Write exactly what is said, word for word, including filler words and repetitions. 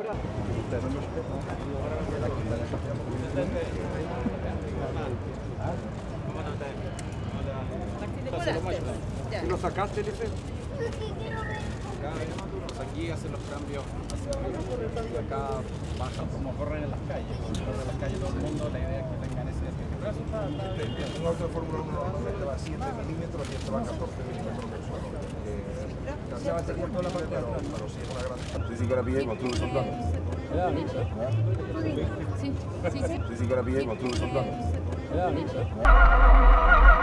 ¿Y lo sacaste, dice? Aquí hacen los cambios hacia arriba y acá bajan como corren en las calles, corren en las calles todo el mundo, la idea es que tengan ese efecto. Un auto de Fórmula uno normalmente va a siete milímetros y este va a catorce milímetros del suelo. Casi va a tener toda la parte de atrás, pero sí es una gran... Sí, sí que la pillé con tú soltando. Sí, sí, sí. Sí, sí que la pillé con tú soltando.